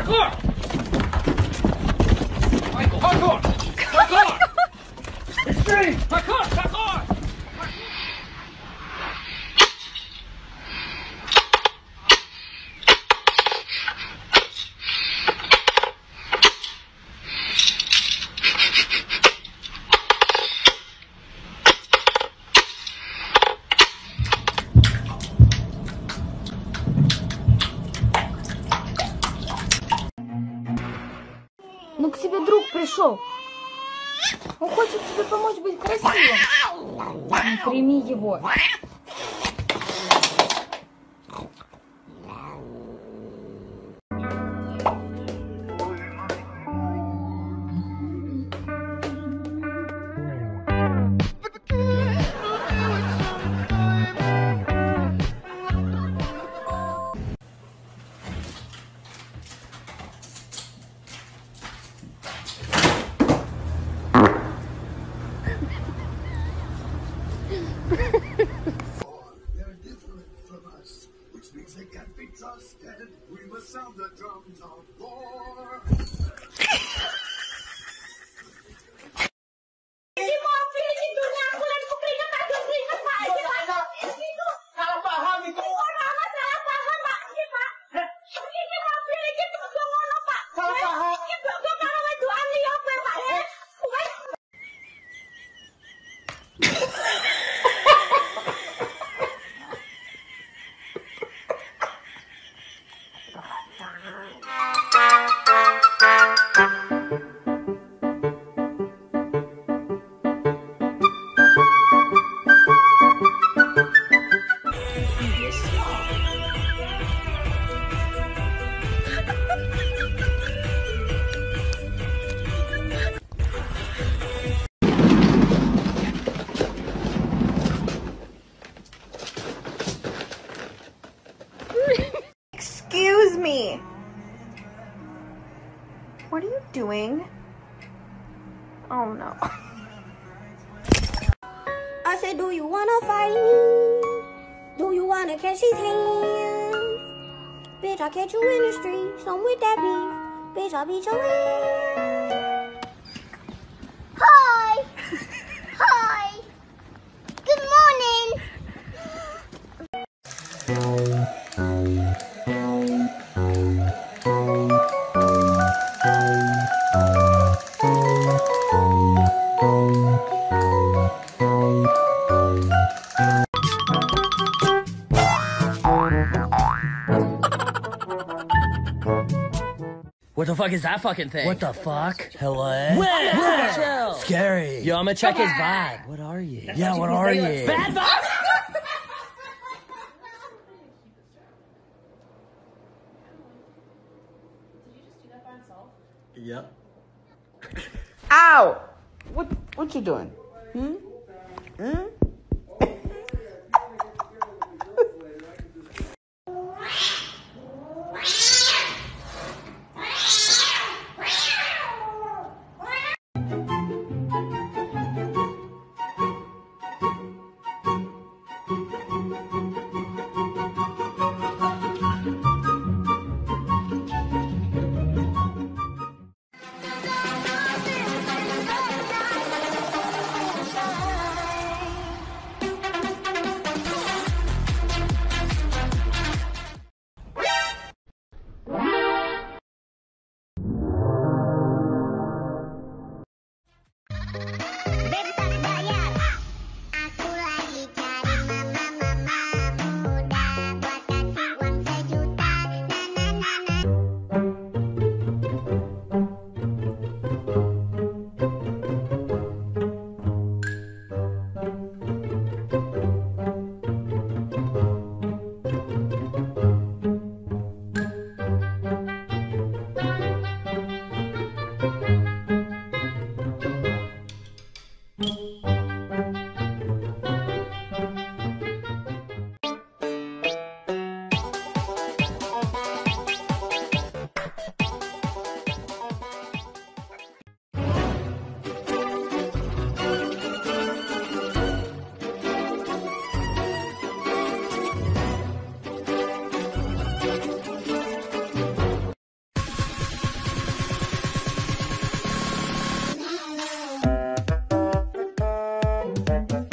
Parkour! Michael, parkour! Parkour! Extreme! Parkour! Parkour! Ну, к тебе друг пришел. Он хочет тебе помочь быть красивым. Прими его. They're different from us, which means they can't be trusted. We must sound the drums of war. Excuse me. What are you doing? Oh no. I said, do you wanna fight me? Do you wanna catch his hands? Bitch, I'll catch you in the streets. I'm with that beef. Bitch, I'll beat your ass. Hi! Hi! Good morning! What the fuck is that fucking thing? What the fuck? Hello? Where? Chill. Scary. Yo, I'm gonna check his vibe. What are you? Yeah, what are you? Bad vibe! Yep. Ow! What you doing? Bye.